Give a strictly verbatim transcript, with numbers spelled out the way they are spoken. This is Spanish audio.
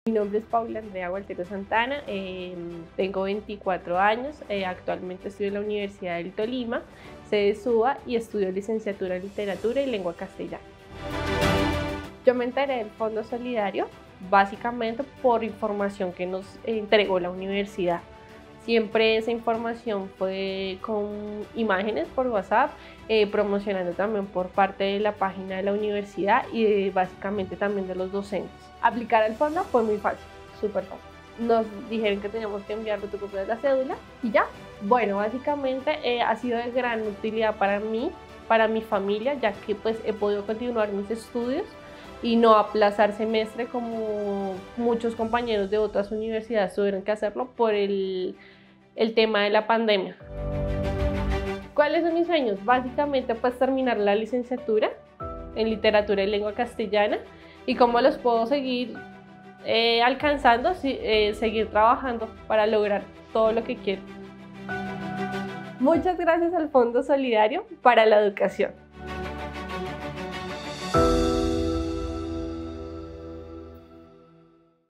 Mi nombre es Paula Andrea Gualtero Santana, eh, tengo veinticuatro años, eh, actualmente estudio en la Universidad del Tolima, sede SUA, y estudio licenciatura en Literatura y Lengua Castellana. Yo me enteré del Fondo Solidario básicamente por información que nos entregó la universidad. Siempre esa información fue con imágenes por WhatsApp, eh, promocionando también por parte de la página de la universidad y de, básicamente también de los docentes. Aplicar al fondo fue muy fácil, súper fácil. Nos dijeron que teníamos que enviar fotocopia de la cédula y ya. Bueno, básicamente eh, ha sido de gran utilidad para mí, para mi familia, ya que pues he podido continuar mis estudios y no aplazar semestre como muchos compañeros de otras universidades tuvieron que hacerlo por el, el tema de la pandemia. ¿Cuáles son mis sueños? Básicamente pues terminar la licenciatura en Literatura y Lengua Castellana, y cómo los puedo seguir eh, alcanzando, eh, seguir trabajando para lograr todo lo que quiero. Muchas gracias al Fondo Solidario para la Educación.